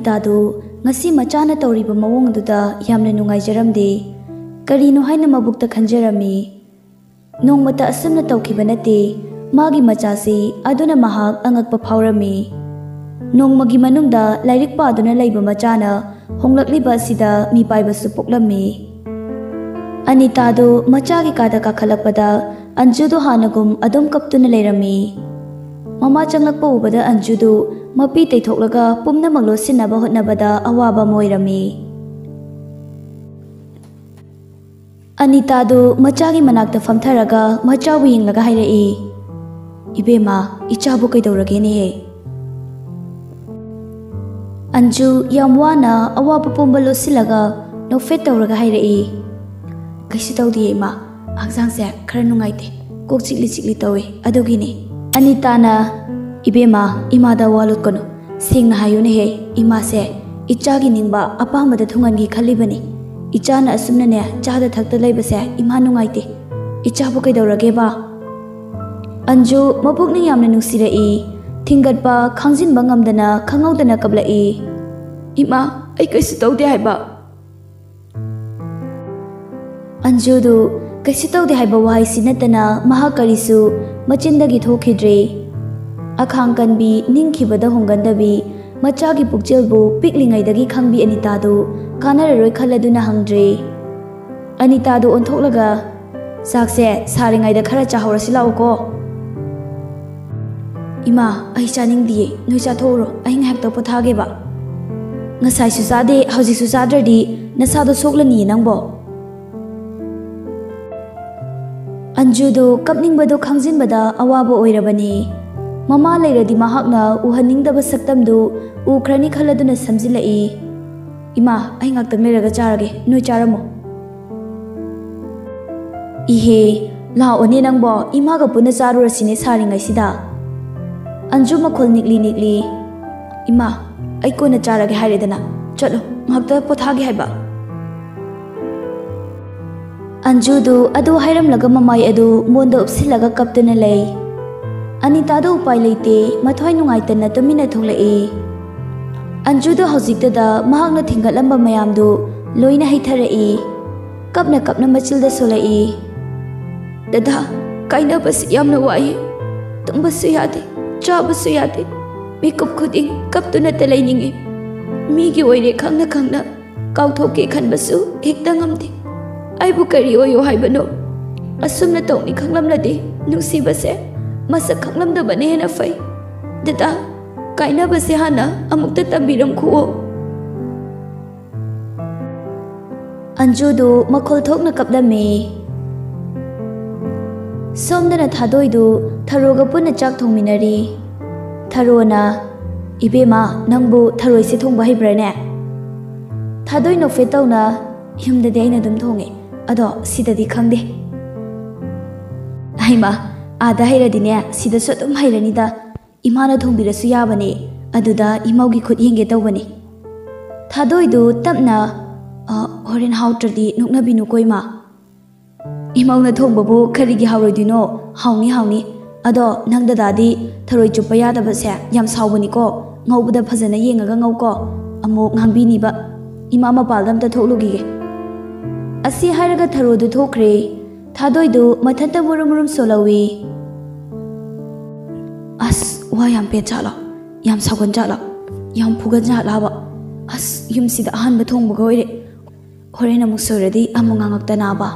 Anitadu ngasi machana tawriba mawong aduda yamna nungaijaramde karino haina mabukta khanjarami nongmata asamna tawkhiba nate magi machasi aduna mahak angakpa phawrami nongmagi manungda lairik paduna laiba machana honglakliba sida mi paibasu poklami Anitadu machagi kada kakhalakpada Anjudu hanagum adum kaptuna leirami Mama changlakpa ubada Anjudu mapi teithoklaga pumna maglo sinaba hotnabada awaba moirami Anitadu machagi manakta famtharaga machawu yinglaga hairai Ibema ichabu kaidawragene he Anju yamwana awaba pumba losilaga nofet tawraga hairai Kaisu tawdi ma Angsang se khara nungaite kok chikli tawe adugini Anitana ibema imada walut kono singna hayune he ima se ichagi ningba apamada thungangi khalibani ichana asumna ne chada thakta leiba se ima nungaite ichabu kaidawrage ba Anju mabukni yamna nungsirai thingatba khangjinba ngamdana khangawdana kablai ima ai kaisu tawde haiba Anjudu Kaisi tawde haiba wahai sinatana mahakarisu machindagi thokidre akhang kanbi ningkhibada hongandabi machagi pukjelbu piklingaidagi khangbi Anitadu kanararoi khaladuna hangdre Anitadu onthoklaga sakse saringaida khara chahorasi laoko Ima ai chaningdi noi chathoro ai ngahak pothage ba ngasai su sade hauji su sadradi nasado soklani nangbo Anjudu kapningbadu khangjinbada awaba oirabani mama leiradi mahakna uhaningdaba saktamdu ukhrani khaladuna samjilai ima ai ngaktang leiraga charage noi charamo ihe la oni nangbo ima ga puna charurasine saringai sida Anju makhol nikli ima ai kona charage hairedana chalo ngakta pothage haiba Anjudu adu hairam laga mamai adu monda upsilaga kaptuna lei Anitadu upai leite mathoi nungaitana tumina tholai Anjudu hojiktada mahakna thingatlamba mayamdu loina haitharai kapna machilda solai Dada kaina bas yamna wai tumbasu yade chabasu yade mikop khuding kaptuna talaininge migi oire khangna kauthoke khanbasu hekta ngamde Aibu kari oyo haibano asumna tawni khanglamlade nungsibase masak khanglamdabane hena fai dada kaina base hana amukta tambiram khuo Anjudu makhol thokna kaplame somdana thadoidu tharoga punna chak thongminari tharona ibema nangbu tharoi se thongba haibrane thadoi no fetawna yumdade aina dum thonge Ado sidadi khangde Aima ada hairadine sida so dum hairanida imana thongbirasu yabane aduda imaugi khut yenge tawbane Thadoidu tapna horen hautradi nuknabinu koima Imauna thongbabu kharigi haurodino hauni ado nangdadadi tharoi chuppa yadabase yam sawbani ko ngawbada phajana yengaga ngawko amuk ngangbini ba imama paldam ta thoklugi Asi hairaga tharodu thokre thadoidu mathanta murum solawi As wa yam pe chala yam sagon chala yam phuga jala ba as yumsida ahan bathong bagoire horena musoradi amungangak tana ba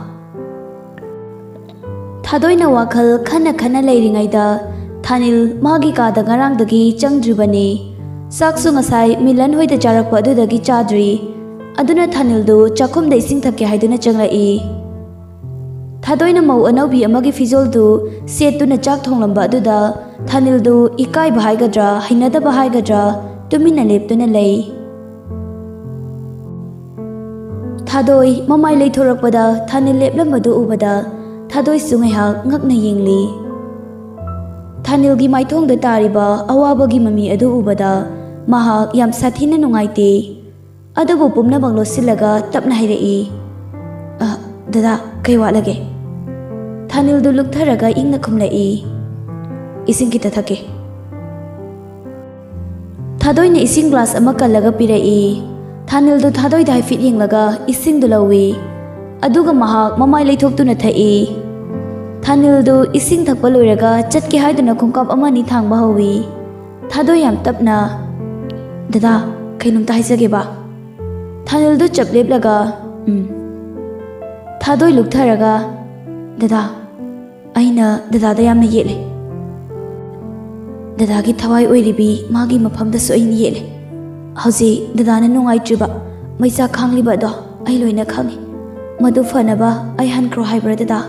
Thadoina wakhal khana leiringaida Thanil magi ka da ngarang dagi changdribani saksu ngasai milan hoida charakpa adudagi chadri Aduna Thanildu chakhumda ising thake haiduna changlai Thadoina mau anaubi amagi fizoldu setuna chak thonglamba aduda Thanildu ikai bahaigadra hainada bahaigadra tumina leptuna lei Thadoi mamai leithorakpada Thanil leplambadu ubada Thadoi sungaiha ngakna yingli Thanilgi maithongda tariba awabagi mami adu ubada mahak yam sathina nungaite Adabu pumna banglo silaga tapna hairai Dada kai walage Thanildu luktharaga ingna khumlai ising kita thake Thadoina ising glass ama kallaga pirai. Thanildu thadoida haifit yenglaga ising du lawi. Aduga mahak mamai leithoktuna thai. Thanildu ising thakpa loiraga chatke haiduna khongkap ama ni thangba hawi. Thadoi yam tapna. Dada, kainumta haisage ba? Thanildu chapleblaga. Thadoi luktharaga. Dada, aina dada da yamna yele. Dada ki thawai oiribi magi mafamda so aina yele. Hauji dada na nungai triba maisa khangliba do ai loina khangi. Madu fanaba ai hankro haibra dada.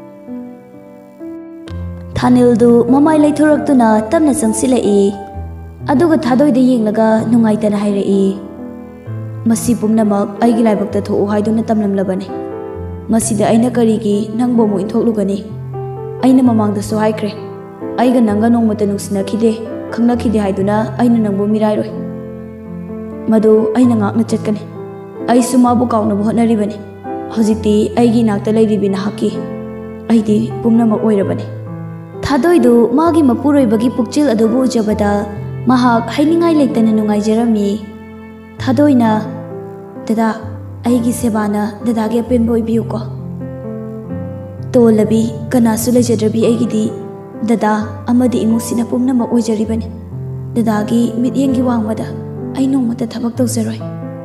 Thanildu mamai leithuraktuna tamna sangsilai. Aduga thadoi de yenglaga nungai tana hairai. Masi pumnamak aigi laibakta tho'u haiduna tamlamlabani. Masida aina karigi nangbo mu inthoklugani. Aina mamangda so haikre. Aiga nanga nongmata nungsinakide khangnakide haiduna aina nangbo mirairoi. Madu aina ngakna chatkani. Ai sumabu kaungnabu hotnaribani. Hojikti aigi nakta lairibina haki. Aidi pumnamak oirabani. Thadoidu magi mapuroibagi pukchil adubu ujabada mahak hainingai leitana nungaijarami. Thadoina dada aigi sebana dada ge penbo ibiu ko. Tolabi kanasu lejadrabi aigidi dada amadi imusina pumnamak oijaribani. Dada gi mityengi wangmada ai nongmata thabak tawjaroi.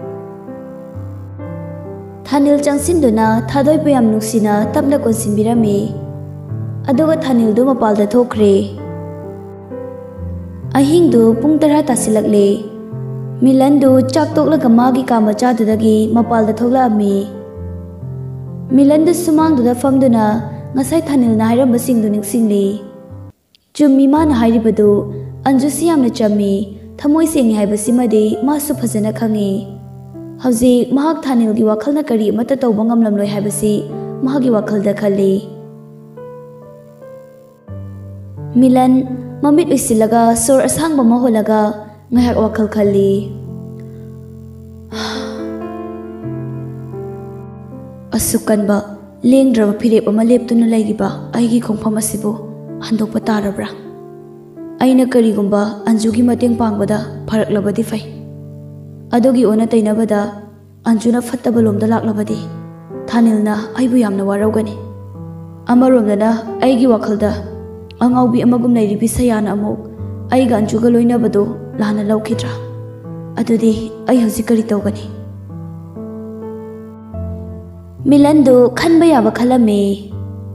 Thanil changsinduna thadoi payam nuksina tapna konsinbirami. Aduga Thanildu mapalda thokre. Ahingdu pung 10 tasilakle. Milandu chak toklaga magi kamachadudagi mapalda thoklami. Milandu sumangduda famduna ngasai Thanilna hairambasingdu ningsingli. Chummi mana hairibadu anjusi yamna chammi thamoi sengi haibasimadi masu phajana khangi. Hauji mahak Thanilgi wakhalna kari amata tawba ngamlamloi haibasi mahagi wakhalda khalli. Milan mamit usilaga sor asangba maholaga ngahak wakal khalli. Asukanba lengdraba phirep ama leptuna lairiba aigi khongpham asibu handokpa tarabra. Aina karigumba anjugi mateng pangbada pharaklabadi fai. Adogi ona tainabada anjuna fattaba lomda laklabadi Thanilna aibu yamna waraugani. Amaromdana aigi wakhalda angaubi amagum lairibi sayana amuk aiga anjuga loinabado lana laukidra. Adudi ai hauji kari tawgani. Milandu khanba yaba khalame.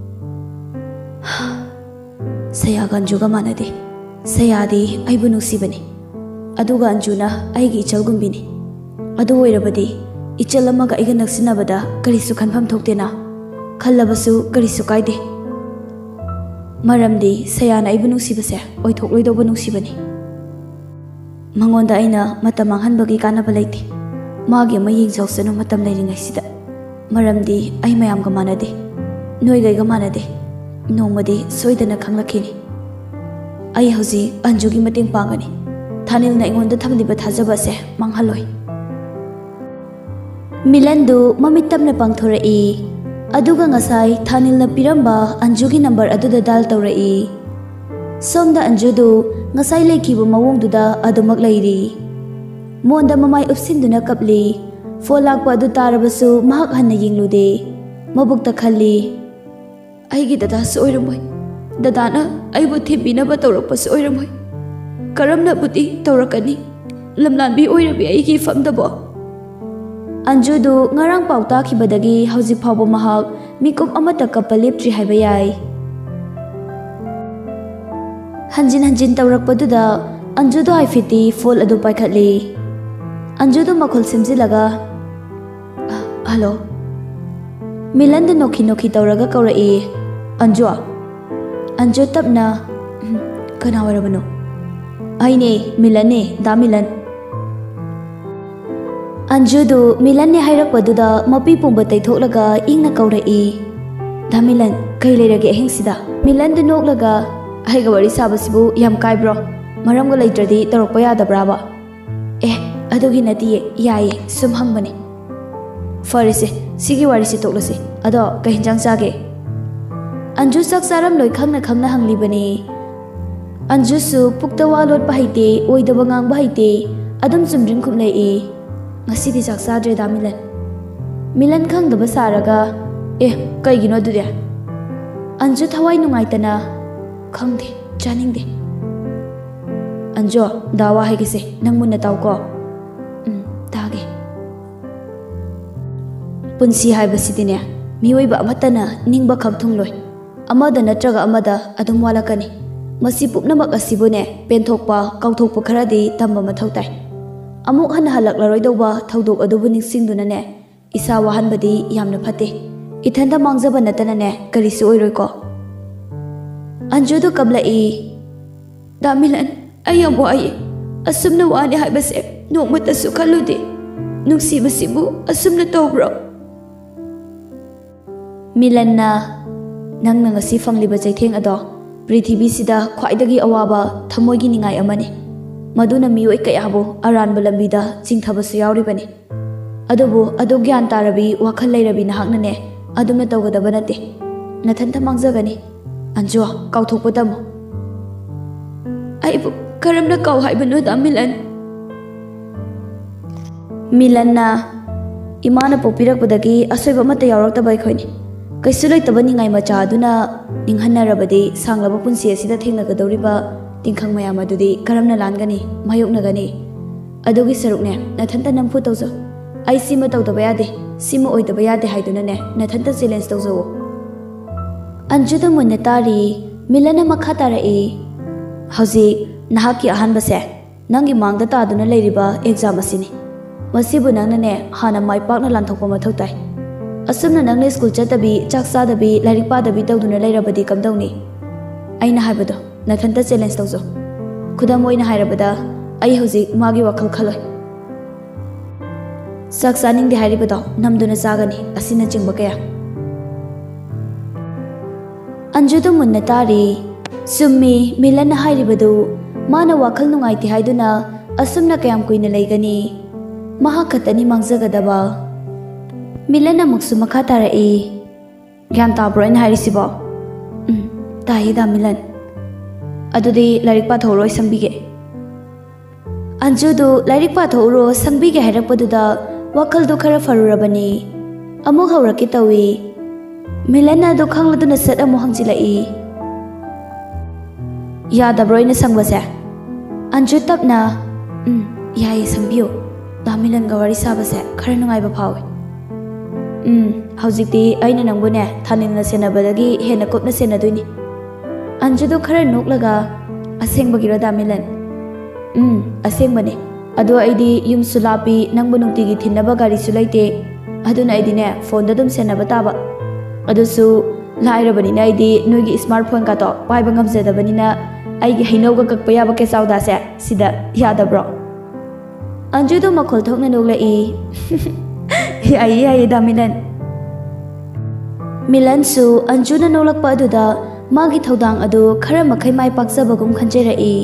Sayaga anjuga manade. Sayadi aibu nuksibani. Aduga anjuna aigi ichalgumbini. Adu oirabadi ichal amaga aiga naksinabada karisu khanpham thoktena. Khallabasu karisu kaide. Maramdi sayana aibu nuksibase oithokloidoba nuksibani. Mangonda aina matam manghanbagi kanaba leiti. Magi ama yengjausanu matam leiringaisida. Maramdi ai mayamga manade. Noigaiga manade. Nongmadi soidana khanglakini. Ai hauji anjugi mateng pangani. Thanilna ingonda thamliba thajabase manghaloi. Milandu mamit tamna pangthorai. Aduga ngasai Thanilna piramba anjugi number aduda dal tawrai. Somda anjudu ngasai leikibu mawongduda adumak lairi. Monda mamai upsinduna kapli. Phone lakpa adu tarabasu mahak hanna yenglude. Mabukta khalli. Aigi dada su oiramoi. Dadana aibu thibinaba tawrakpasu oiramoi. Karamna buti tawrakani. Lamlanbi oirabi aigi famdabo. Anjudu ngarang pau takibadagi hauji phawba mahak mikup amata kappa leptri haiba yai. Hanjin hanjin tawrakpaduda Anjudu haifiti phone adu paikhatli. Anjudu makhol simjilaga hello. Milandu nokhi nokhi tawraga kaurai. Anju tapna kana warabano. Aine Milane da Milan. Anjudu Milan ne hairakpaduda mapi pumba taitholaga ingna kaurai. Da Milan kai leirage ahingsida. Milan du noklaga aiga wari sabasibu yam kaibro. Maramga leitradi tarakpa yadabraba. Adugi nati yaye sum hangbani. Farise sigi warisi toklasi. Ado ka hinjang chage. Anju sak saram loi khangna hanglibani. Anjusu pukta wa lotpa haite oidaba ngangba haite adum chumdring khumlei ngasidi chak sadre da Milan. Milan khangdaba saraga kaigino dude Anju thawai nungaitana khangde chaningde Anjo dawa haigise nangmunna tawko tage punsi haibasidine miyoiba amatana ningba khakthungloi amada natraga amada adum walakani masi pupnamak asibune penthokpa kauthokpa kharadi tamba mathautai amuk han halaklaroi thaudok adubu ningsingduna ne isa wahanbadi yamna phate ithanda mangjaba natana ne karisu oiroi ko Anju do kablai da Milan ayamo ay asumna wani haibase nokmata su khalude nungsibasibu asumna tawbro Milan na nangna ngasi fangliba jaitheng ado Prithibi sida khwaidagi awaba thamoigi ningai amani maduna miyoi kayabu aranba lambida chingthabasu yauribani adubu adu gyan tarabi wakhal leirabi nahakna ne adumna tawgadaba nate nathanta mangjagani Anjo kauthokpatamo aibu karamna kau haibanu da Milan na imana popirakpadagi asoiba mata yauraktaba khoini kaisu leitaba ningai macha aduna ninghanarabadi sanglaba punsi asida thengnagadoriba tingkhang mayam adudi karamna langani mayoknagani adugi sarukne nathanta namfu tawjo ai sima tawdaba yade sima oidaba yade haiduna ne nathanta challenge tawjo Anjuda munna tari Milana makha tarai hauji nahaki ahanbase nangi mangda taduna leiriba exam asini masibu nangna ne hana maipakna lanthokpa mathau tai asumna nangne school chatabi chaksa dabi lairik padabi tawduna leirabadi kamdawni aina haibado nathanta challenge tawjo khudam oina hairabada ai hauji magi wakhal khaloi saksa ningde hairibado namduna sagani asina chingba kaya Anjuda munna tari summi Milan hairibadu mana wakhal nungaiti haiduna asumna kayam kuina leigani maha khatani mangjagadaba Milan amuksu makha tarai gyan tabro in hairisibo taida Milan adudi lairik pa thoroi sangbige Anjudu lairik pa thoro sangbige hairakpaduda wakhal do khara farurabani amuk hauraki tawi Milana do khangladuna sat amu hangjilai yadabro ina sangbase Anju tapna yai sambio da Milan ga wari sabase khara nungai ba phawe haujikti aina nangbune thaninna senabadagi hena kopna senadoini Anju do khara noklaga asengbagiro da Milan asengbane ado aidi yum sulapi nangbu nungtigi thinaba gari sulaite aduna aidine phone da dum senaba taba adusu lairabani na idi noigi smartphone ka to paiba ngamjadabani na aigi hainauga kakpa yaba ke sauda se sida yadabro Anju do makhol thokna noglai ai da Milan su Anju na nolakpa aduda magi thodang adu khara makhai mai pakjabagum khanjerai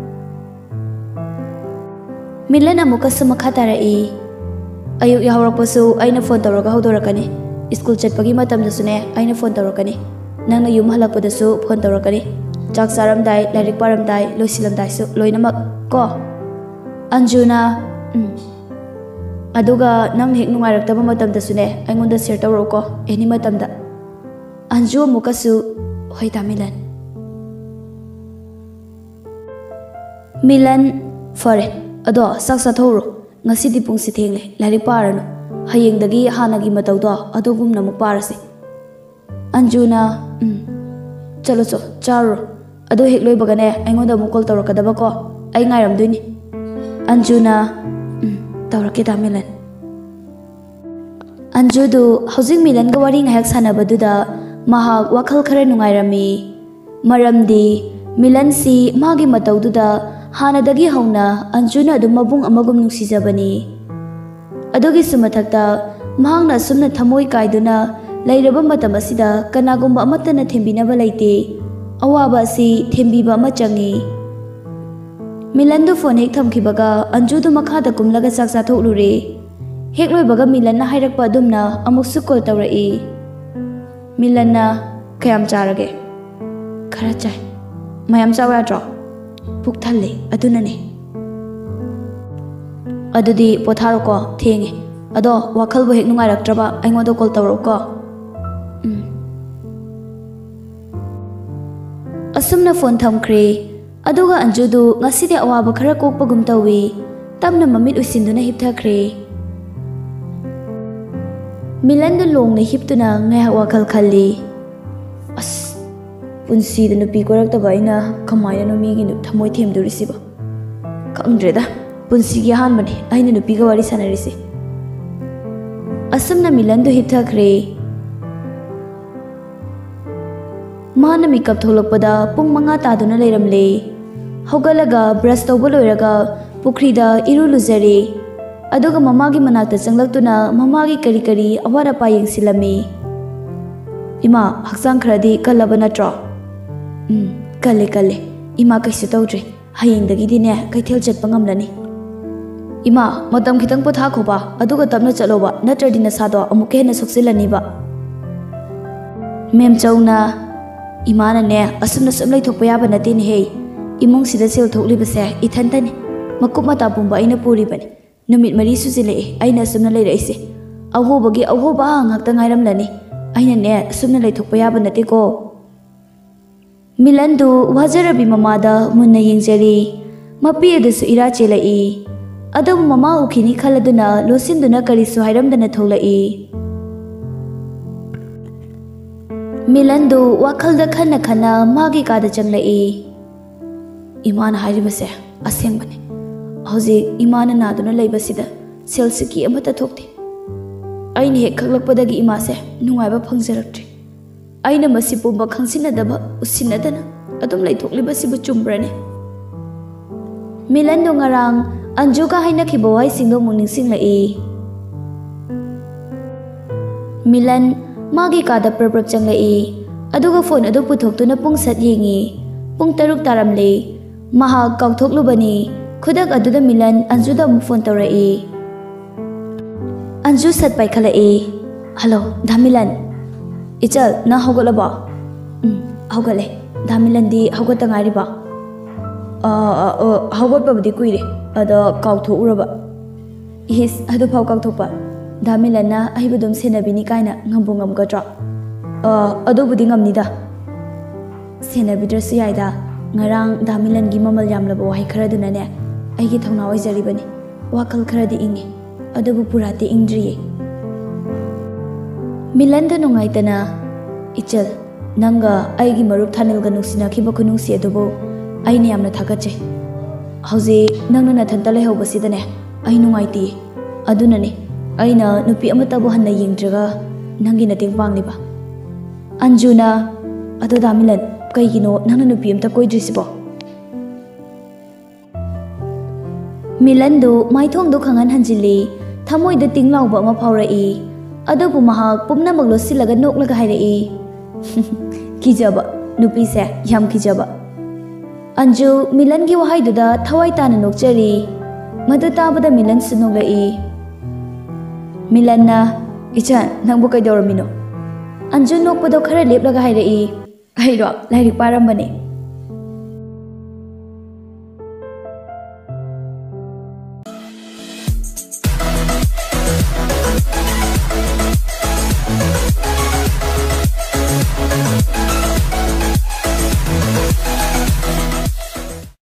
Milan amuka sumakha tarai ayuk yahawrakpasu aina phone tawraga hodorakani School chatpagi matam dasune aina phone tawrakani nangna yum halakpadasu phone tawrakani chak saramdai lairik paramdai loisilamdai su loinamak ko Anjuna aduga nang hek nungaraktaba matam dasune aingonda share tawroko any matamda Anju mukasu hoita Milan fare ado saksa thoro ngasidi pungsi thengle lairik parano hayengdagi hanagi matawdo adogum namuk parase Anjuna chalo charo ado hekloi bagane aingonda mukol tawrakadaba ko ai ngairamdoini Anjuna tawrake da Milan Anjudu housing Milan ga wari ngahak sanabaduda mahak wakhal khara nungairami maramdi Milan si magi matawduda hanadagi hauna Anjuna adu mabung amagum nuksijabani adogi sumathakta mahangna sumna thamoi kaiduna lairaba matam asida kanagumba amatana thembinaba leite awaba si thembiba ama changi Milan do phone hek thamkibaga Anju do makha da kumlaga saksa thoklure hekloi baga Milan na hairakpa dumna amuksu call tawrai Milan na kayam charage khara chai mayam chawa dro ꯄꯨꯛ ꯊꯜꯂꯦ ꯑꯗꯨꯅꯅꯦ ꯑꯗꯨꯗꯤ ꯄꯣꯊꯥꯔꯣꯀꯣ ꯊꯦꯡꯉꯦ ꯑꯗꯣ ꯋꯥꯈꯜꯕꯨ ꯍꯦꯛ ꯅꯨꯡꯉꯥꯏꯔꯛꯇ꯭ꯔꯕ ꯑꯩꯉꯣꯟꯗ call ꯇꯧꯔꯛꯎꯀꯣ ꯑꯁꯨꯝꯅ phone ꯊꯝꯈ꯭ꯔꯦ ꯑꯗꯨꯒ ꯑꯟꯖꯨꯗꯨ ꯉꯁꯤꯗꯤ ꯑꯋꯥꯕ ꯈꯔ ꯀꯣꯛꯄꯒꯨꯝ ꯇꯧꯏ ꯇꯞꯅ ꯃꯃꯤꯠ ꯎꯏꯁꯤꯟꯗꯨꯅ ꯍꯤꯞꯊꯈ꯭ꯔꯦ ꯃꯤꯂꯟꯗꯨ ꯂꯣꯡꯅ ꯍꯤꯞꯇꯨꯅ ꯉꯥꯏꯍꯥꯛ ꯋꯥꯈꯜ ꯈꯜꯂꯤ ꯑꯁ ꯄꯨꯟꯁꯤꯗ ꯅꯨꯄꯤ ꯀꯣꯏꯔꯛꯇꯕ ꯑꯩꯅ ꯀꯃꯥꯏꯅꯅꯣ ꯃꯤꯒꯤ ꯊꯃꯣꯏ ꯊꯦꯝꯗꯣꯔꯤꯁꯤꯕꯣ ꯈꯪꯗ꯭ꯔꯦꯗ ꯄꯨꯟꯁꯤꯒꯤ ꯑꯍꯥꯟꯕꯅꯤ ꯑꯩꯅ ꯅꯨꯄꯤꯒ ꯋꯥꯔꯤ ꯁꯥꯟꯅꯔꯤꯁꯦ ꯑꯁꯨꯝꯅ ꯃꯤꯂꯟꯗꯨ ꯍꯤꯞꯊꯈ꯭ꯔꯦ ꯃꯥꯅ ꯃꯤꯀꯞ ꯊꯣꯛꯂꯛꯄꯗ ꯄꯨꯡ 5 ꯇꯥꯗꯨꯅ ꯂꯩꯔꯝꯂꯦ ꯍꯧꯒꯠꯂꯒ ꯕ꯭ꯔꯁ ꯇꯧꯕ ꯂꯣꯏꯔꯒ ꯄꯨꯈ꯭ꯔꯤꯗ ꯏꯔꯨ ꯂꯨꯖꯔꯦ ꯑꯗꯨꯒ ꯃꯃꯥꯒꯤ ꯃꯅꯥꯛꯇ ꯆꯪꯂꯛꯇꯨꯅ ꯃꯃꯥꯒꯤ ꯀꯔꯤ ꯀꯔꯤ ꯑꯋꯥꯠ ꯑꯄꯥ ꯌꯦꯡꯁꯤꯜꯂꯝꯃꯤ ꯏꯃꯥ ꯍꯛꯆꯥꯡ ꯈꯔꯗꯤ ꯀꯜꯂꯕ ꯅꯠꯇ꯭ꯔꯣ ꯀꯜꯂꯦ ꯏꯃꯥ ꯀꯩꯁꯨ ꯇꯧꯗ꯭ꯔꯦ ꯍꯌꯦꯡꯗꯒꯤꯗꯤꯅꯦ ꯀꯩꯊꯦꯜ ꯆꯠꯄ ꯉꯝꯂꯅꯤ ꯏꯃꯥ ꯃꯇꯝ ꯈꯤꯇꯪ ꯄꯣꯊꯥꯈꯣꯕ ꯑꯗꯨꯒ ꯇꯞꯅ ꯆꯠꯂꯣꯕ ꯅꯠꯇ꯭ꯔꯗꯤ ꯅꯁꯥꯗꯣ ꯑꯃꯨꯛꯀ ꯍꯦꯟꯅ ꯁꯣꯛꯆꯤꯜꯂꯅꯤꯕ ꯃꯦꯝꯆꯧꯅ ꯏꯃꯥꯅꯅꯦ ꯑꯁꯨꯝꯅ ꯁꯨꯝ ꯂꯩꯊꯣꯛꯄ ꯌꯥꯕ ꯅꯠꯇꯦꯅꯦꯍꯦ ꯏꯃꯨꯡꯁꯤꯗ ꯁꯦꯜ ꯊꯣꯛꯂꯤꯕꯁꯦ ꯏꯊꯟꯇꯅꯤ ꯃꯀꯨꯞ ꯃꯇꯥ ꯄꯨꯝꯕ ꯑꯩꯅ ꯄꯨꯔꯤꯕꯅꯤ ꯅꯨꯃꯤꯠ 4 ꯁꯨꯖꯤꯜꯂꯛꯑꯦ ꯑꯩꯅ ꯑꯁꯨꯝꯅ ꯂꯩꯔꯛꯏꯁꯦ ꯑꯍꯣꯕꯒꯤ ꯑꯍꯣꯕ ꯉꯥꯛꯇ ꯉꯥꯏꯔꯝꯂꯅꯤ ꯑꯩꯅꯅꯦ ꯑꯁꯨꯝꯅ ꯂꯩꯊꯣꯛꯄ ꯌꯥꯕ ꯅꯠꯇꯦꯀꯣ ꯃꯤꯂꯟꯗꯨ ꯋꯥꯖꯔꯕꯤ ꯃꯃꯥꯗ ꯃꯨꯟꯅ ꯌꯦꯡꯖꯔꯤ ꯃꯄꯤ ꯑꯗꯨꯁꯨ ꯏꯔꯥ ꯆꯦꯜꯂꯛꯏ ꯑꯗꯨꯕꯨ ꯃꯃꯥ ꯎꯈꯤꯅꯤ ꯈꯜꯂꯗꯨꯅ ꯂꯣꯠꯁꯤꯟꯗꯨꯅ ꯀꯔꯤꯁꯨ ꯍꯥꯏꯔꯝꯗꯅ ꯊꯣꯛꯂꯛꯏ ꯃꯤꯂꯟꯗꯨ ꯋꯥꯈꯜꯗ ꯈꯟꯅ ꯈꯟꯅ ꯃꯥꯒꯤ ꯀꯥꯗ ꯆꯪꯂꯛꯏ ꯏꯃꯥꯅ ꯍꯥꯏꯔꯤꯕꯁꯦ ꯑꯁꯦꯡꯕꯅꯤ ꯍꯧꯖꯤꯛ ꯏꯃꯥꯅ ꯅꯥꯗꯨꯅ ꯂꯩꯕꯁꯤꯗ ꯁꯦꯜ ꯁꯤꯀꯤ ꯑꯃꯠꯇ ꯊꯣꯛꯇꯦ ꯑꯩꯅ ꯍꯦꯛ ꯈꯪꯂꯛꯄꯗꯒꯤ ꯏꯃꯥꯁꯦ ꯅꯨꯡꯉꯥꯏꯕ ꯐꯪꯖꯔꯛꯇ꯭ꯔꯤ ꯑꯩꯅ ꯃꯁꯤ ꯄꯨꯝꯕ ꯈꯪꯁꯤꯟꯅꯗꯕ ꯎꯁꯤꯟꯅꯗꯅ ꯑꯗꯨꯝ ꯂꯩꯊꯣꯛꯂꯤꯕꯁꯤꯕꯨ ꯆꯨꯝꯕ꯭ꯔꯅꯦ ꯃꯤꯂꯟꯗꯨ ꯉꯔꯥꯡ ꯑꯟꯖꯨꯒ ꯍꯥꯏꯅꯈꯤꯕ ꯋꯥꯍꯩꯁꯤꯡꯗꯣ ꯑꯃꯨꯛ ꯅꯤꯡꯁꯤꯡꯂꯛꯏ ꯃꯤꯂꯟ ꯃꯥꯒꯤ ꯀꯥꯗ ꯄ꯭ꯔꯞ ꯆꯪꯂꯛꯏ ꯑꯗꯨꯒ ꯐꯣꯟ ꯑꯗꯨ ꯄꯨꯊꯣꯛꯇꯨꯅ ꯄꯨꯡ ꯁꯠ ꯌꯦꯡꯉꯤ ꯄꯨꯡ 6 ꯇꯥꯔꯝꯂꯦ ꯃꯍꯥꯛ ꯀꯥꯎꯊꯣꯛꯂꯨꯕꯅꯤ ꯈꯨꯗꯛ ꯑꯗꯨꯗ ꯃꯤꯂꯟ ꯑꯟꯖꯨꯗ ꯑꯃꯨꯛ ꯐꯣꯟ ꯇꯧꯔꯛꯏ ꯑꯟꯖꯨ ꯁꯠ ꯄꯥꯏꯈꯠꯂꯛꯏ ꯍꯜꯂꯣ ꯙꯥꯃꯤꯂꯟ ꯏꯆꯜ ꯅꯪ ꯍꯧꯒꯠꯂꯕꯣ ꯍꯧꯒꯠꯂꯦ ꯙꯥꯃꯤꯂꯟꯗꯤ ꯍꯧꯒꯠꯇ ꯉꯥꯏꯔꯤꯕꯣ ꯍꯧꯒꯠꯄꯕꯨꯗꯤ ꯀꯨꯏꯔꯦ ꯑꯗ ꯀꯥꯎꯊꯣꯛꯎꯔꯕ ꯏꯁ ꯑꯗꯨꯐꯥꯎ ꯀꯥꯎꯊꯣꯛꯄ ꯙꯥꯃꯤꯂꯟꯅ ꯑꯩꯕꯨ ꯑꯗꯨꯝ ꯁꯦꯟꯅꯕꯤꯅꯤ ꯀꯥꯏꯅ ꯉꯝꯕꯨ ꯉꯝꯒꯗ꯭ꯔꯣ ꯑꯗꯨꯕꯨꯗꯤ ꯉꯝꯅꯤꯗ ꯁꯦꯟꯅꯕꯤꯗ꯭ꯔꯁꯨ ꯌꯥꯏꯗ ꯉꯔꯥꯡ ꯙꯥꯃꯤꯂꯟꯒꯤ ꯃꯃꯜ ꯌꯥꯝꯂꯕ ꯋꯥꯍꯩ ꯈꯔꯗꯨꯅꯅꯦ ꯑꯩꯒꯤ ꯊꯧꯅꯥ ꯑꯣꯏꯖꯔꯤꯕꯅꯤ ꯋꯥꯈꯜ ꯈꯔꯗꯤ ꯏꯪꯉꯤ ꯑꯗꯨꯕꯨ ꯄꯨꯔꯥꯗꯤ ꯏꯪꯗ꯭ꯔꯤꯌꯦ ꯃꯤꯂꯟꯗ ꯅꯨꯡꯉꯥꯏꯇꯅ ꯏꯆꯜ ꯅꯪꯒ ꯑꯩꯒꯤ ꯃꯔꯨꯞ ꯊꯥꯅꯤꯜꯒ ꯅꯨꯡꯁꯤꯅꯈꯤꯕ ꯈꯨꯅꯨꯡꯁꯤ ꯑꯗꯨꯕꯨ ꯑꯩꯅ ꯌꯥꯝꯅ ꯊꯥꯒꯠꯆꯩ ꯍꯧꯖꯤꯛ ꯅꯪꯅ ꯅꯊꯟꯇ ꯂꯩꯍꯧꯕꯁꯤꯗꯅꯦ ꯑꯩ ꯅꯨꯡꯉꯥꯏꯇꯦ ꯑꯗꯨꯅꯅꯦ ꯑꯩꯅ ꯅꯨꯄꯤ ꯑꯃꯠꯇꯕꯨ ꯍꯟꯅ ꯌꯦꯡꯗ꯭ꯔꯒ ꯅꯪꯒꯤ ꯃꯇꯦꯡ ꯄꯥꯡꯂꯤꯕ ꯑꯟꯖꯨꯅ ꯑꯗꯣ ꯙꯥꯃꯤꯂꯟ ꯀꯩꯒꯤꯅꯣ ꯅꯪꯅ ꯅꯨꯄꯤ ꯑꯃꯇ ꯀꯣꯏꯗ꯭ꯔꯤꯁꯤꯕꯣ ꯃꯤꯂꯟꯗꯨ ꯃꯥꯏꯊꯣꯡꯗꯨ ꯈꯪꯍꯟꯍꯟꯖꯤꯜꯂꯤ ꯊꯃꯣꯏꯗ ꯇꯤꯡ ꯂꯥꯎꯕ ꯑꯃ ꯐꯥꯎꯔꯛꯏ ꯑꯗꯨꯕꯨ ꯃꯍꯥꯛ ꯄꯨꯝꯅꯃꯛ ꯂꯣꯠꯁꯤꯜꯂꯒ ꯅꯣꯛꯂꯒ ꯍꯥꯏꯔꯛꯏ ꯀꯤꯖꯕ ꯅꯨꯄꯤꯁꯦ ꯌꯥꯝ ꯀꯤꯖꯕ ꯑꯟꯖꯨ ꯃꯤꯂꯟꯒꯤ ꯋꯥꯍꯩꯗꯨꯗ ꯊꯋꯥꯏ ꯇꯥꯅ ꯅꯣꯛꯆꯔꯤ ꯃꯗꯨ ꯇꯥꯕꯗ ꯃꯤꯂꯟꯁꯨ ꯅꯣꯛꯂꯛꯏ ꯃꯤꯂꯟꯅ ꯏꯆꯟ ꯅꯪꯕꯨ ꯀꯩꯗꯧꯔꯝꯃꯤꯅꯣ ꯑꯟꯖꯨ ꯅꯣꯛꯄꯗꯣ ꯈꯔ ꯂꯦꯞꯂꯒ ꯍꯥꯏꯔꯛꯏ ꯑꯩꯔꯣ ꯂꯥꯏꯔꯤꯛ ꯄꯥꯔꯝꯕꯅꯦ